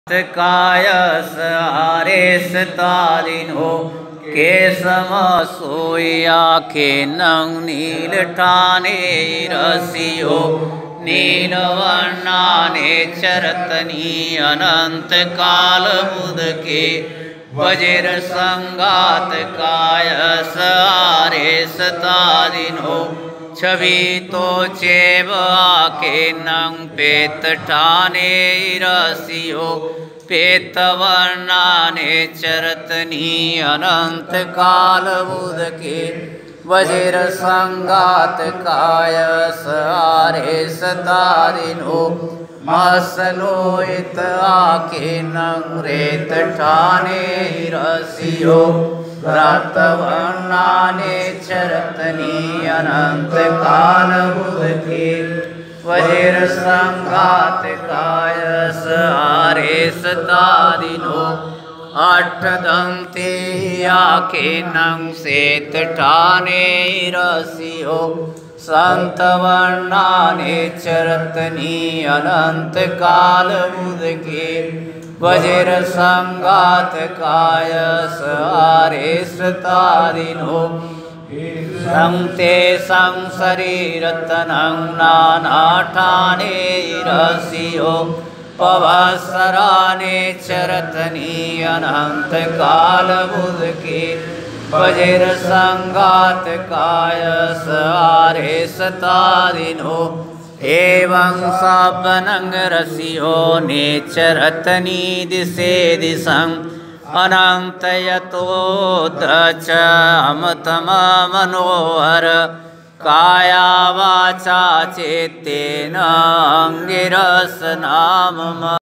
कायस आरेस तालिनो के समसोया के नंग नील ठाने रसियो नीलवर्णाने चरतनी अनंत काल बुध के वज्र संगात कायस आरेस तालिनो छवि तो चेव आके नंग पेत ठाने रसियो पेत वर्णाने चरतनी अनंत काल बुध के वज्र संगात कायस आरेस तारिनो मसलोहित आके नंग रेत ठाने रसियो व्रतवर्णाने चरतनी अनंत काल बुध के वज्र संगात कायस आरेस तारिनो अठ दंते आके नंग सेत ठाने रसियो संत वर्णाने चरतनी अनंत काल बुध के वज्र संगात कायस आरेस तारिनो संते संग शरीरतनं नाना ठाने रसियो पवसराने चरतनी अनंत काल बुध के वज्र संगात कायस आरेस तारिनो एवं सापनंग रसियो नेचरतनी दिशे दिशं अनंत यतो दच अमतम मनोहर काया वाचा चेतेन अंगिरस नाम